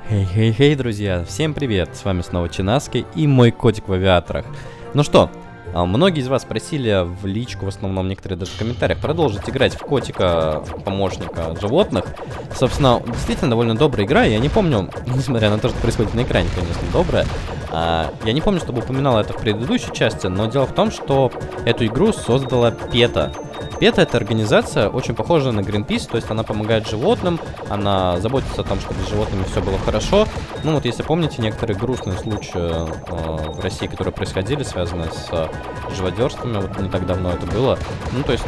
Хей-хей-хей, друзья, всем привет, с вами снова Чинаски и мой котик в авиаторах. Ну что, многие из вас просили в личку, в основном некоторые даже в комментариях, продолжить играть в котика, помощника животных. Собственно, действительно довольно добрая игра, я не помню, несмотря на то, что происходит на экране, конечно, добрая. Я не помню, чтобы упоминал это в предыдущей части, но дело в том, что эту игру создала PETA. PETA — это организация, очень похожая на Greenpeace, то есть она помогает животным, она заботится о том, чтобы с животными все было хорошо. Ну вот, если помните, некоторые грустные случаи в России, которые происходили, связанные с живодерствами, вот не так давно это было. Ну, то есть,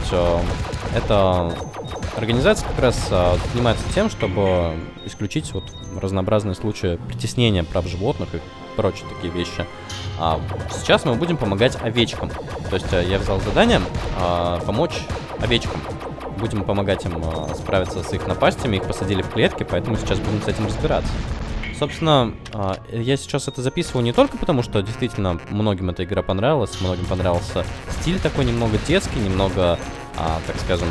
эта организация как раз занимается тем, чтобы исключить вот разнообразные случаи притеснения прав животных и прочие такие вещи. Сейчас мы будем помогать овечкам. То есть я взял задание помочь овечкам. Будем помогать им справиться с их напастями, их посадили в клетки, поэтому сейчас будем с этим разбираться. Собственно, я сейчас это записываю не только потому, что действительно многим эта игра понравилась, многим понравился стиль такой немного детский, немного, так скажем,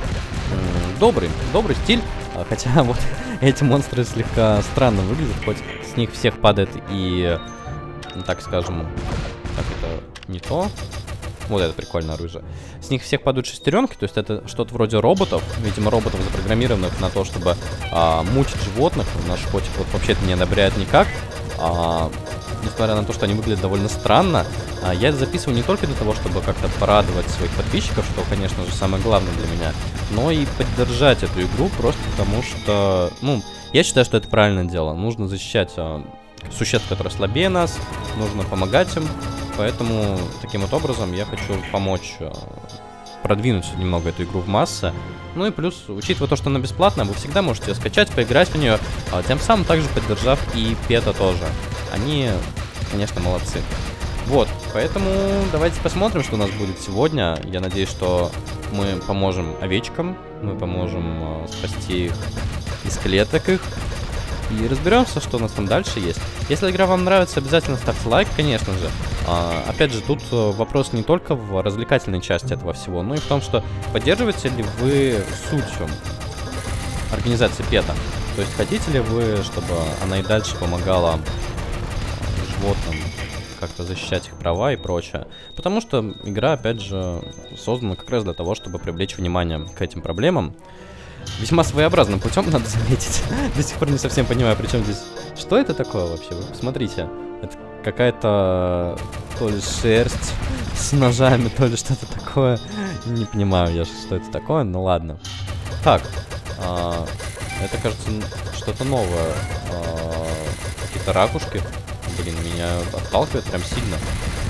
добрый стиль. Хотя вот эти монстры слегка странно выглядят, хоть с них всех падает и, так скажем, так это не то. Вот это прикольное оружие. С них всех падают шестеренки, то есть это что-то вроде роботов. Видимо, роботов, запрограммированных на то, чтобы мучить животных. Наш котик вот вообще это не одобряет никак. Несмотря на то, что они выглядят довольно странно. Я это записываю не только для того, чтобы как-то порадовать своих подписчиков, что, конечно же, самое главное для меня, но и поддержать эту игру просто потому, что, ну, я считаю, что это правильное дело. Нужно защищать существ, которые слабее нас, нужно помогать им. Поэтому таким вот образом я хочу помочь продвинуть немного эту игру в массы. Ну и плюс, учитывая то, что она бесплатная, вы всегда можете ее скачать, поиграть в нее, тем самым также поддержав и PETA тоже. Они, конечно, молодцы. Вот, поэтому давайте посмотрим, что у нас будет сегодня. Я надеюсь, что мы поможем овечкам, мы поможем спасти их из клеток их. И разберемся, что у нас там дальше есть. Если игра вам нравится, обязательно ставьте лайк, конечно же. Опять же, тут вопрос не только в развлекательной части этого всего, но и в том, что поддерживаете ли вы суть организации PETA. То есть хотите ли вы, чтобы она и дальше помогала животным как-то защищать их права и прочее. Потому что игра, опять же, создана как раз для того, чтобы привлечь внимание к этим проблемам. Весьма своеобразным путем, надо заметить. До сих пор не совсем понимаю, при чем здесь... Что это такое вообще? Вы посмотрите. Это какая-то то ли шерсть с ножами, то ли что-то такое. Не понимаю я, что это такое, но ладно. Так. Это, кажется, что-то новое. Какие-то ракушки. Блин, меня отталкивает прям сильно.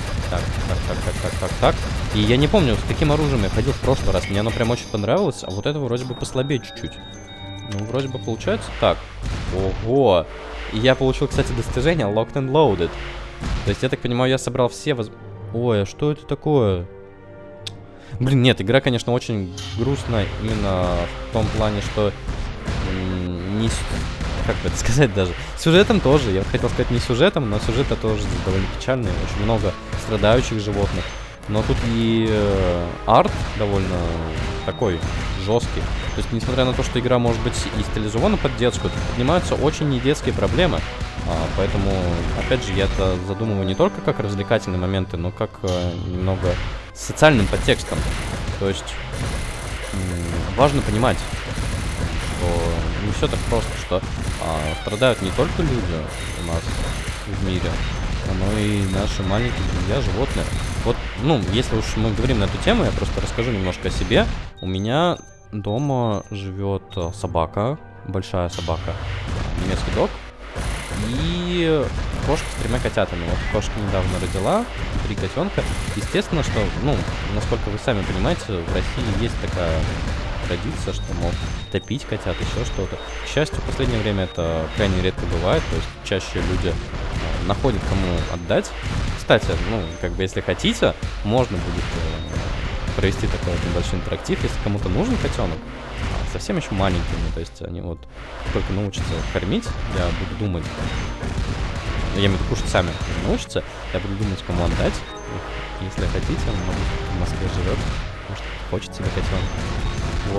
Так. И я не помню, с каким оружием я ходил в прошлый раз. Мне оно прям очень понравилось, а вот это вроде бы послабее чуть-чуть. Ну, вроде бы получается так. Ого! И я получил, кстати, достижение Locked and Loaded. То есть, я так понимаю, я собрал все Ой, а что это такое? Блин, нет, игра, конечно, очень грустная именно в том плане, что не... Как бы это сказать даже? Сюжетом тоже. Я хотел сказать не сюжетом, но сюжет тоже довольно печальный. Очень много страдающих животных. Но тут и арт довольно такой жесткий. То есть, несмотря на то, что игра может быть и стилизована под детскую, тут поднимаются очень недетские проблемы. Поэтому, опять же, я это задумываю не только как развлекательные моменты, но как немного с социальным подтекстом. То есть, важно понимать, что не все так просто, что страдают не только люди у нас в мире, но и наши маленькие друзья, животные. Вот, ну, если уж мы говорим на эту тему, я просто расскажу немножко о себе. У меня дома живет собака, большая собака, немецкий дог, и кошка с 3 котятами. Вот кошка недавно родила 3 котенка. Естественно, что, ну, насколько вы сами понимаете, в России есть такая традиция, что, мол, топить котят, еще что-то. К счастью, в последнее время это крайне редко бывает, то есть чаще люди находят кому отдать. Кстати, ну, как бы, если хотите, можно будет провести такой вот небольшой интерактив, если кому-то нужен котенок, совсем еще маленькими, то есть они вот только научатся кормить, я буду думать, я имею в виду кушать сами научатся, я буду думать, кому отдать. Если хотите, он в Москве живет, может, хочет себе котенка. Вот.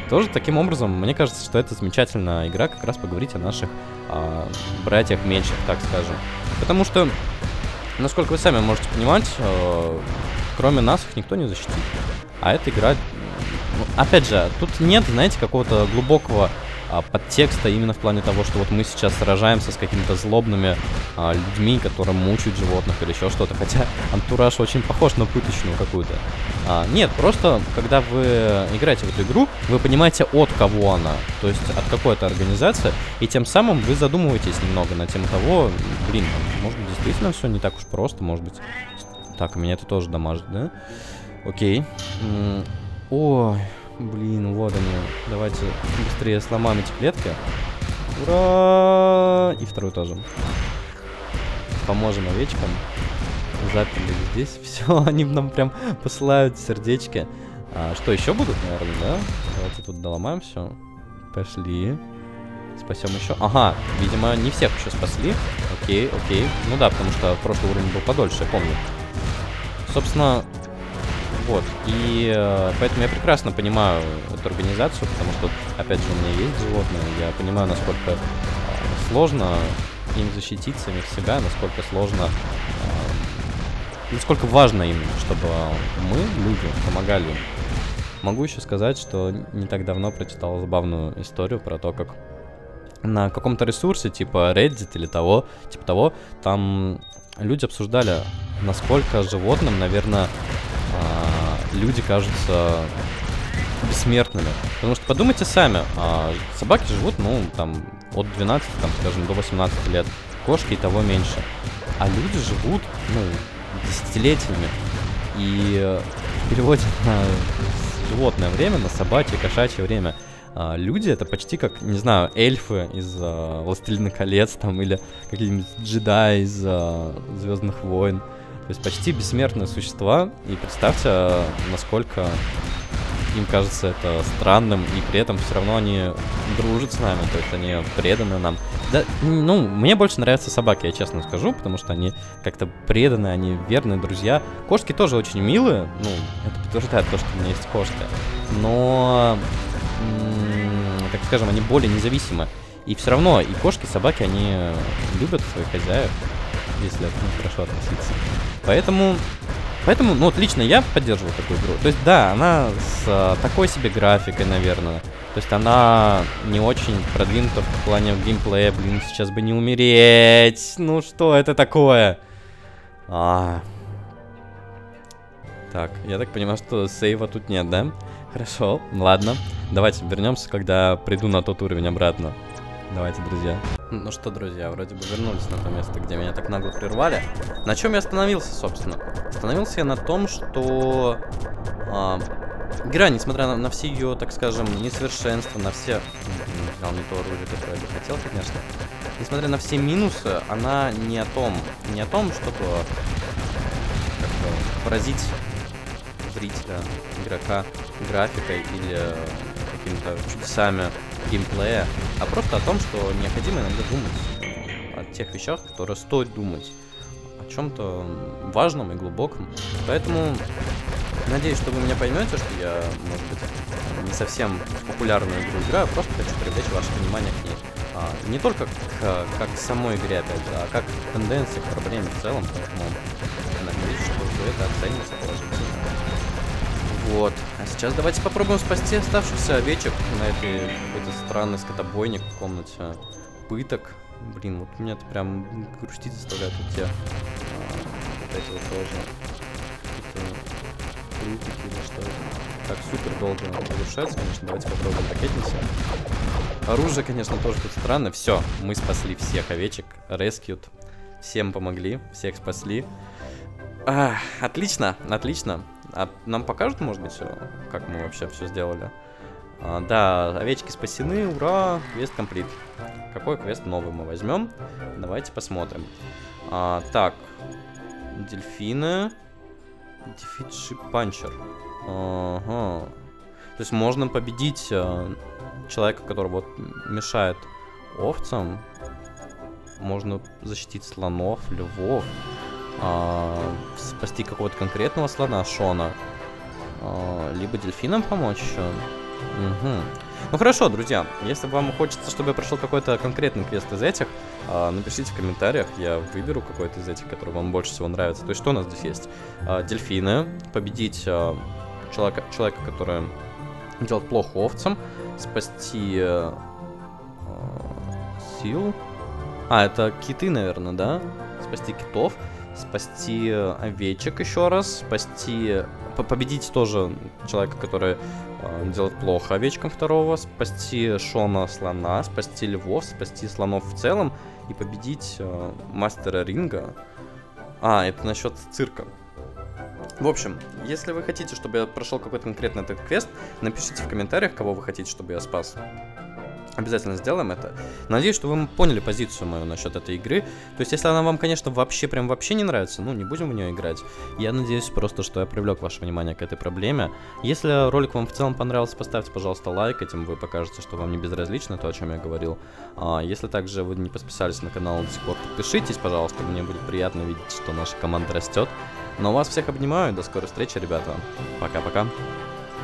тоже таким образом, мне кажется, что это замечательная игра, как раз поговорить о наших братьях меньших, так скажем. Потому что, насколько вы сами можете понимать, кроме нас их никто не защитит. А эта игра, ну, опять же, тут нет, знаете, какого-то глубокого подтекста именно в плане того, что вот мы сейчас сражаемся с какими-то злобными людьми, которые мучают животных или еще что-то. Хотя антураж очень похож на пыточную какую-то. Нет, просто когда вы играете в эту игру, вы понимаете, от кого она, то есть от какой-то организации, и тем самым вы задумываетесь немного на тему того, блин, может быть, действительно все не так уж просто, может быть. Так, меня это тоже дамажит, да? Окей. Ой. Блин, вот они. Давайте быстрее сломаем эти клетки. Ура! И вторую тоже. Поможем овечкам. Заперли здесь. Все, они нам прям посылают сердечки. Что, еще будут, наверное, да? Давайте тут доломаем все. Пошли. Спасем еще. Ага, видимо, не всех еще спасли. Окей, окей. Ну да, потому что прошлый уровень был подольше, я помню. Собственно... Вот, и поэтому я прекрасно понимаю эту организацию, потому что, опять же, у меня есть животные, я понимаю, насколько сложно им защитить самих себя, насколько сложно, насколько важно им, чтобы мы, люди, помогали им. Могу еще сказать, что не так давно прочитал забавную историю про то, как на каком-то ресурсе, типа Reddit или типа того, там люди обсуждали, насколько животным, наверное, люди кажутся бессмертными. Потому что подумайте сами, собаки живут, ну, там, от 12, там, скажем, до 18 лет. Кошки и того меньше. А люди живут, ну, десятилетиями. И в переводе на животное время, на собачье, кошачье время, люди это почти как, не знаю, эльфы из «Властелина колец», там, или какие-нибудь джедаи из «Звездных войн». То есть почти бессмертные существа, и представьте, насколько им кажется это странным, и при этом все равно они дружат с нами, то есть они преданы нам. Да, ну, мне больше нравятся собаки, я честно скажу, потому что они как-то преданы, они верные друзья. Кошки тоже очень милые, ну, это подтверждает то, что у меня есть кошка, но, так скажем, они более независимы. И все равно и кошки, и собаки, они любят своих хозяев, если это хорошо относиться. Поэтому, ну вот лично я поддерживаю такую игру. То есть да, она с такой себе графикой, наверное. То есть она не очень продвинута в плане геймплея. Блин, сейчас бы не умереть. Ну что это такое? Так, я так понимаю, что сейва тут нет, да? Хорошо, ладно. Давайте вернемся, когда приду на тот уровень обратно. Давайте, друзья. Ну что, друзья, вроде бы вернулись на то место, где меня так нагло прервали. На чем я остановился, собственно? Остановился я на том, что игра, несмотря на все ее, так скажем, несовершенства, на все... взял не то оружие, которое я бы хотел, конечно. Несмотря на все минусы, она не о том, чтобы как-то поразить зрителя, игрока графикой или какими-то чудесами геймплея, а просто о том, что необходимо иногда думать о тех вещах, которые стоит думать, о чем-то важном и глубоком. Поэтому надеюсь, что вы меня поймете, что я, может быть, не совсем популярную игру играю, просто хочу привлечь ваше внимание к ней. Не только как к самой игре, опять же, а как к тенденции, к проблеме в целом, поэтому надеюсь, что вы это оцените положительно. Вот. А сейчас давайте попробуем спасти оставшихся овечек на этой какой-то странной скотобойне в комнате пыток. Блин, вот меня это прям грустить заставляет вот те. Вот эти вот тоже. Какие-то крутики или что это. Так, супер долго завершается, конечно. Давайте попробуем пакетницы. Оружие, конечно, тоже тут странно. Все, мы спасли всех овечек. Rescued. Всем помогли, всех спасли. Отлично, отлично. А нам покажут, может быть, как мы вообще все сделали? Да, овечки спасены, ура, квест комплит. Какой квест новый мы возьмем? Давайте посмотрим. Так, дельфины. Defeat Ship Puncher. Ага. То есть можно победить человека, который вот мешает овцам. Можно защитить слонов, львов. Спасти какого-то конкретного слона, Шона. Либо дельфинам помочь еще. Угу. Ну хорошо, друзья, если вам хочется, чтобы я прошел какой-то конкретный квест из этих, напишите в комментариях, я выберу какой-то из этих, который вам больше всего нравится. То есть что у нас здесь есть? Дельфины, победить человека, который делает плохо овцам, спасти сил. Это киты, наверное, да? Спасти китов, спасти овечек еще раз, спасти... Победить тоже человека, который делает плохо овечкам второго, спасти Шона слона, спасти львов, спасти слонов в целом и победить мастера ринга. Это насчет цирка. В общем, если вы хотите, чтобы я прошел какой-то конкретный этот квест, напишите в комментариях, кого вы хотите, чтобы я спас. Обязательно сделаем это. Надеюсь, что вы поняли позицию мою насчет этой игры. То есть, если она вам, конечно, вообще не нравится, ну, не будем в нее играть. Я надеюсь просто, что я привлек ваше внимание к этой проблеме. Если ролик вам в целом понравился, поставьте, пожалуйста, лайк. Этим вы покажете, что вам не безразлично то, о чем я говорил. Если также вы не подписались на канал до сих пор, подпишитесь, пожалуйста. Мне будет приятно видеть, что наша команда растет. Но вас всех обнимаю. До скорой встречи, ребята. Пока-пока.